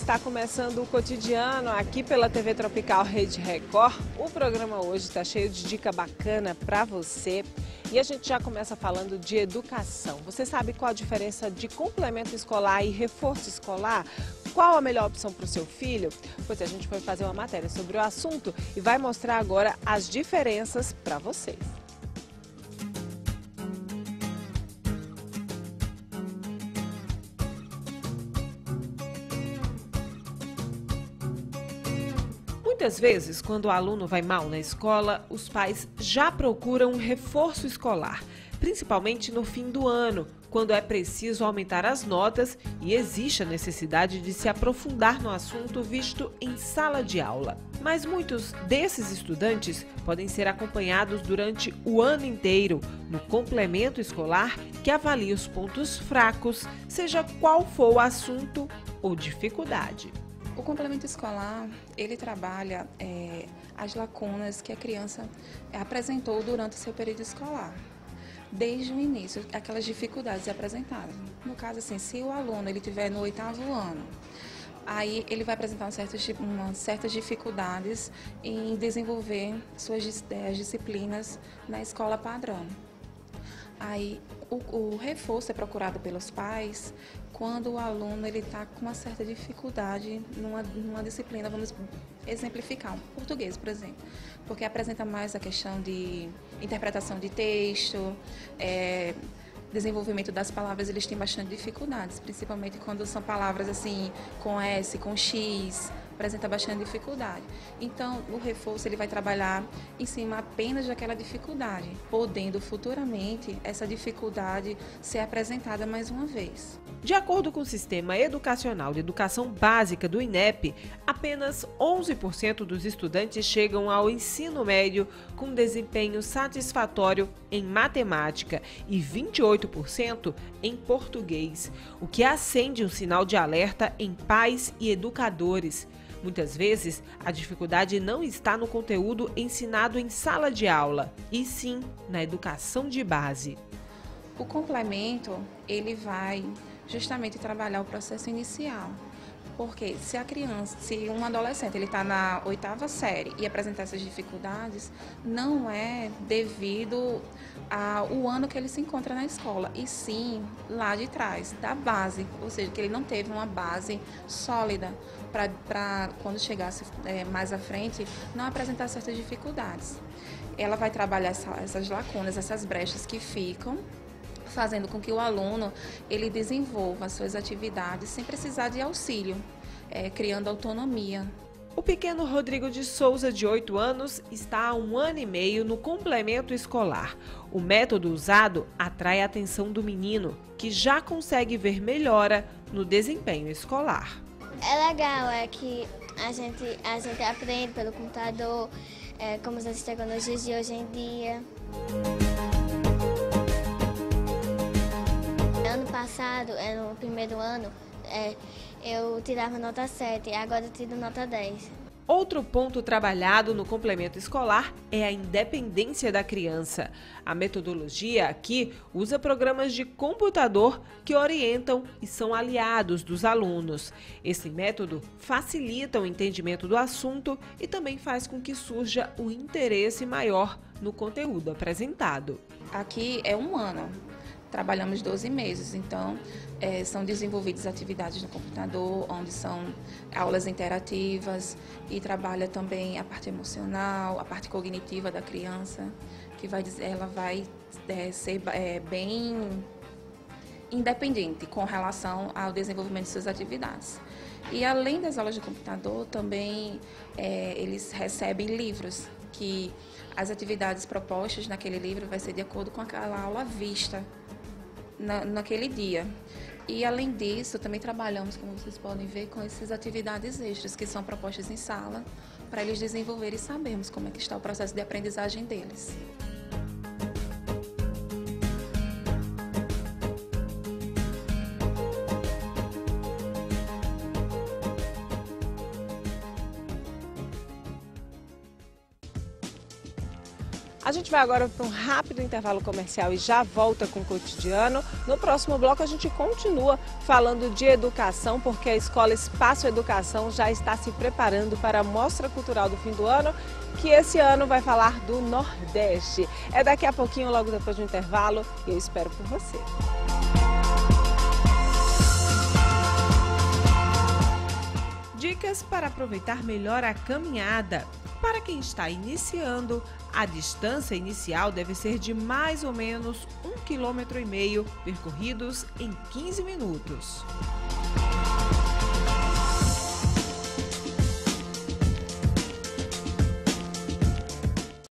está começando o Cotidiano aqui pela TV Tropical Rede Record. O programa hoje está cheio de dica bacana para você. E a gente já começa falando de educação. Você sabe qual a diferença de complemento escolar e reforço escolar? Qual a melhor opção para o seu filho? Pois a gente foi fazer uma matéria sobre o assunto e vai mostrar agora as diferenças para vocês. Muitas vezes, quando o aluno vai mal na escola, os pais já procuram um reforço escolar, principalmente no fim do ano, quando é preciso aumentar as notas e existe a necessidade de se aprofundar no assunto visto em sala de aula. Mas muitos desses estudantes podem ser acompanhados durante o ano inteiro no complemento escolar que avalia os pontos fracos, seja qual for o assunto ou dificuldade. O complemento escolar, ele trabalha as lacunas que a criança apresentou durante o seu período escolar. Desde o início, aquelas dificuldades apresentadas. No caso, assim, se o aluno ele estiver no 8º ano, aí ele vai apresentar certas dificuldades em desenvolver suas disciplinas na escola padrão. Aí, o reforço é procurado pelos pais quando o aluno está com uma certa dificuldade numa disciplina, vamos exemplificar, um português, por exemplo, porque apresenta mais a questão de interpretação de texto, desenvolvimento das palavras, eles têm bastante dificuldades, principalmente quando são palavras assim, com S, com X, apresenta bastante dificuldade. Então, o reforço ele vai trabalhar em cima apenas daquela dificuldade, podendo futuramente essa dificuldade ser apresentada mais uma vez. De acordo com o Sistema Educacional de Educação Básica do INEP, apenas 11% dos estudantes chegam ao ensino médio com desempenho satisfatório em matemática e 28% em português, o que acende um sinal de alerta em pais e educadores. Muitas vezes, a dificuldade não está no conteúdo ensinado em sala de aula, e sim na educação de base. O complemento, ele vai justamente trabalhar o processo inicial. Porque se um adolescente está na 8ª série e apresentar essas dificuldades, não é devido ao ano que ele se encontra na escola, e sim lá de trás, da base, ou seja, que ele não teve uma base sólida para quando chegasse mais à frente, não apresentar certas dificuldades. Ela vai trabalhar essas lacunas, essas brechas que ficam, fazendo com que o aluno ele desenvolva as suas atividades sem precisar de auxílio, criando autonomia. O pequeno Rodrigo de Souza, de 8 anos, está há 1 ano e meio no complemento escolar. O método usado atrai a atenção do menino, que já consegue ver melhora no desempenho escolar. É legal, que a gente aprende pelo computador, como as tecnologias de hoje em dia. Ano passado, no 1º ano, eu tirava nota 7, agora eu tiro nota 10. Outro ponto trabalhado no complemento escolar é a independência da criança. A metodologia aqui usa programas de computador que orientam e são aliados dos alunos. Esse método facilita o entendimento do assunto e também faz com que surja um interesse maior no conteúdo apresentado. Aqui é 1 ano. Trabalhamos 12 meses, então são desenvolvidas atividades no computador, onde são aulas interativas, e trabalha também a parte emocional, a parte cognitiva da criança, que ela vai ser bem independente com relação ao desenvolvimento de suas atividades. E além das aulas de computador, também eles recebem livros, que as atividades propostas naquele livro vai ser de acordo com aquela aula vista naquele dia. E além disso, também trabalhamos, como vocês podem ver, com essas atividades extras que são propostas em sala, para eles desenvolverem e sabermos como é que está o processo de aprendizagem deles. A gente vai agora para um rápido intervalo comercial e já volta com o cotidiano. No próximo bloco a gente continua falando de educação, porque a Escola Espaço Educação já está se preparando para a Mostra Cultural do fim do ano, que esse ano vai falar do Nordeste. É daqui a pouquinho, logo depois do intervalo, e eu espero por você. Dicas para aproveitar melhor a caminhada. Para quem está iniciando, a distância inicial deve ser de mais ou menos 1,5 km percorridos em 15 minutos.